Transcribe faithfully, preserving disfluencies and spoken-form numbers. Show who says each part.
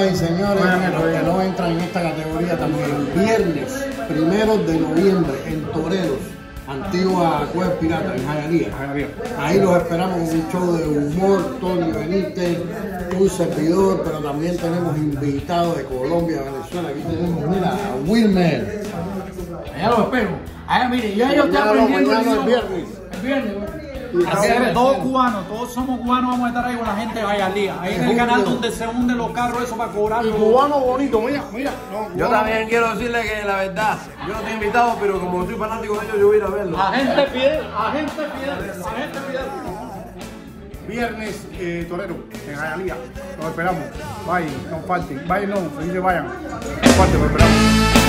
Speaker 1: Señoras y señores, los que no entran en esta categoría también, viernes primero de noviembre en Toreros, antigua Cueva Pirata, en Jayalía. Ahí los esperamos con un show de humor, Tony Benítez, un servidor, pero también tenemos invitados de Colombia, Venezuela. Aquí tenemos, mira, a Wilmer.
Speaker 2: Allá los espero. Allá, mire, ya yo estoy aprendiendo el
Speaker 1: el viernes.
Speaker 2: El viernes, así es, todos cubanos, todos somos cubanos, vamos a estar ahí con la gente de Jayalía, ahí en el canal donde se hunden los carros, eso para cobrar.
Speaker 1: Y cubano bonito, mira, mira. No,
Speaker 3: yo también quiero decirle que la verdad, yo no estoy invitado, pero como soy fanático de ellos, yo voy a ir a verlo.
Speaker 2: Agente fiel, agente fiel, agente fiel.
Speaker 4: Viernes, eh, Torero, en Jayalía. Los esperamos. Bye, no falten. Bye, no, felices vayan. No falten, los esperamos.